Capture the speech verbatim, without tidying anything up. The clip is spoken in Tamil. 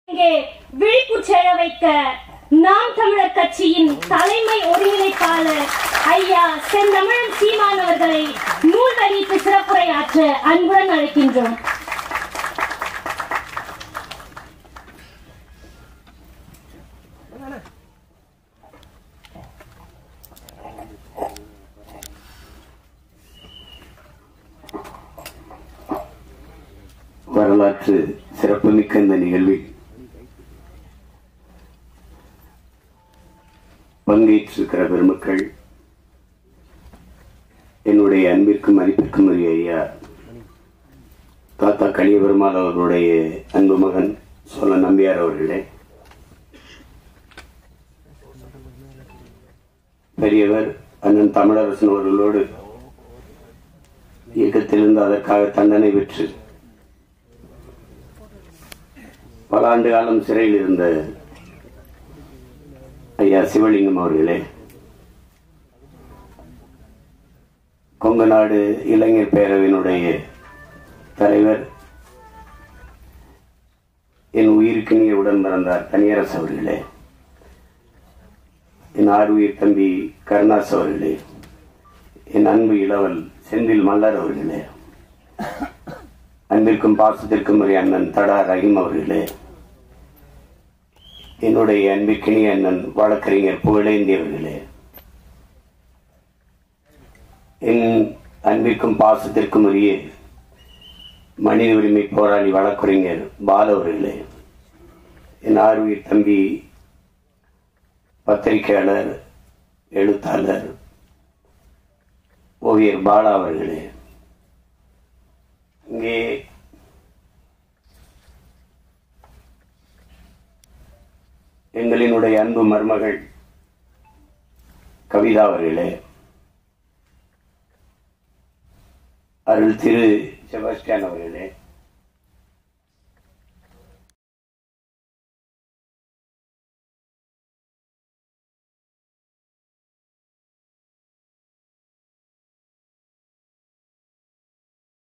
விழிப்புச்செழ வைக்க நாம் தமிழர் கட்சியின் தலைமை ஒருங்கிணைப்பாளர் ஐயா செந்தமிழன் சீமான் அவர்களை நூல் வெளியிட்டு சிறப்புரையாற்ற அன்புடன் அழைக்கின்றோம். வரலாற்று சிறப்புமிக்க இந்த நிகழ்வில் பங்கேற்றிருக்கிற பெருமக்கள், என்னுடைய அன்பிற்கும் மதிப்பிற்கும் உரிய ஐயா தாத்தா கலியபெருமாள் அவர்களுடைய அன்பு மகன் சோழ நம்பியார் அவர்களே, பெரியவர் அண்ணன் தமிழரசன் அவர்களோடு இயக்கத்திலிருந்து அதற்காக தண்டனை பெற்று பல ஆண்டு காலம் சிறையில் இருந்த ஐயா சிவலிங்கம் அவர்களே, கொங்கு நாடு இளைஞர் பேரவையினுடைய தலைவர், என் உயிருக்கினிய உடன் பிறந்தார் தனியரசு அவர்களே, என் ஆறுயிர் தம்பி கருணாஸ் அவர்களே, என் அன்பு இளவல் செந்தில் மல்லர் அவர்களே, அன்பிற்கும் பாசத்திற்கும் உரிய அண்ணன் தடா ரஹீம் அவர்களே, என்னுடைய அன்பிற்கினிய அண்ணன் வழக்கறிஞர் புகழேந்தி அவர்களே, என் அன்பிற்கும் பாசத்திற்கும் உரிய மனித உரிமை போராளி வழக்கறிஞர் பாலு அவர்களே, என் ஆர்வீர் தம்பி பத்திரிகையாளர் எழுத்தாளர் ஓவியர் பாலா அவர்களே, இங்கே எங்களினுடைய அன்பு மருமகள் கவிதா அவர்களே, அருள் திரு செபஸ்டியான் அவர்களே,